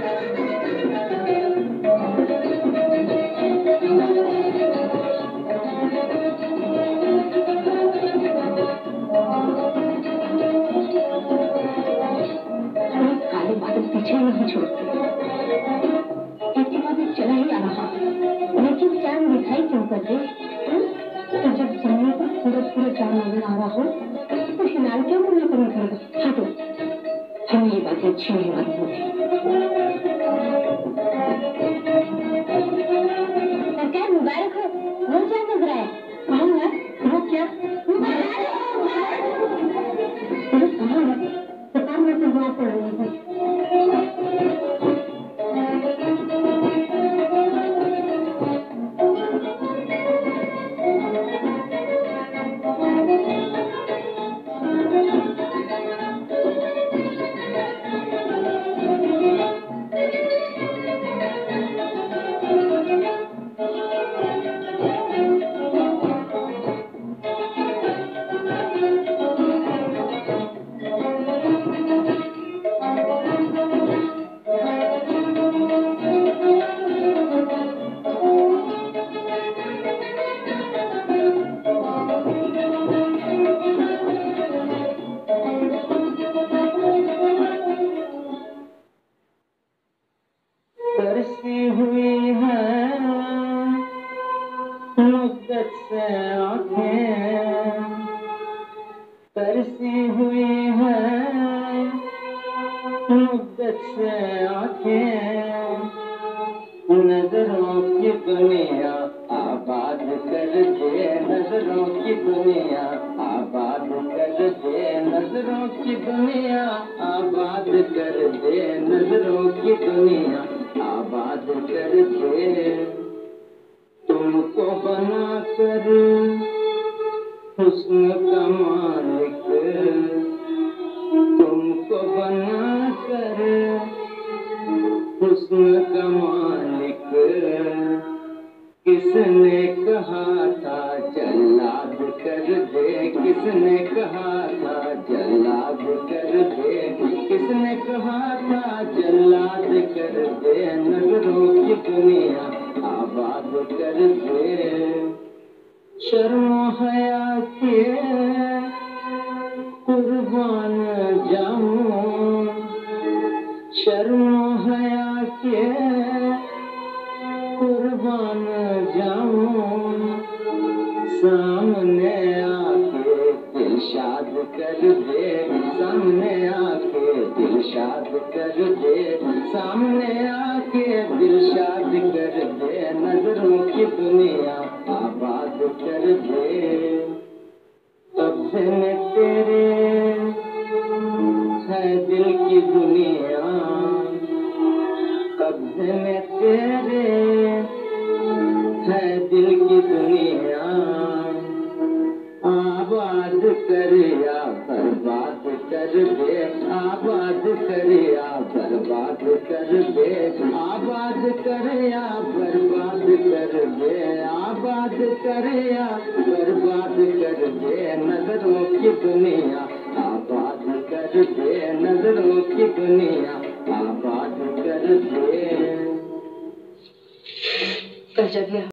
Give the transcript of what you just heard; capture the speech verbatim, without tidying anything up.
काले बादल पीछे नहीं छोड़ते, चला ही आ रहा, लेकिन चांद दिखाई क्यों कर दे? तो जब सामने पर पूरा पूरा चांद नजर आ रहा हो तो हिलाल क्यों मुझे करना पड़ेगा? हाँ तो हमें ये बातें अच्छी नहीं मालूम होती। सरकार मुबारक हो, वो क्या लग रहा है? कहाँ है वो? क्या मुबारक कहाँ है? सरकार में तो दुआ पड़ रही है। तरसी हुई है मुद्दत से आँखें, तरसी हुई है मुद्दत से आँखें, नजरों की दुनिया आबाद कर दे, नजरों की दुनिया आबाद कर दे, नजरों की दुनिया आबाद कर दे, नजरों की दुनिया आबाद कर दे। तुमको बना कर हुस्न का मालिक, तुमको बना कर हुस्न का मालिक, किसने कहा था जल्लाद कर दे, किसने कहा था जल्लाद कर दे, किसने कहा था जल्लाद कर दे, नजरों की दुनिया आबाद कर दे। शर्मो हया के कुर्बान जाऊं, शर्मो हया के कुर्बान जाऊं, सामने आके दिलशाद कर दे, सामने आके दिलशाद कर दे, सामने आके दिलशाद कर दे, नजरों की दुनिया आबाद कर दे। कब्ज़े तेरे है दिल की दुनिया, कब्ज़े में तेरे है दिल की दुनिया, आबाद कर या बर्बाद कर दे, आबाद कर या बर्बाद कर दे, आबाद कर या बर्बाद कर दे, आबाद कर या बर्बाद कर दे, नजरों की दुनिया आबाद कर दे, नजरों की दुनिया आबाद कर दे।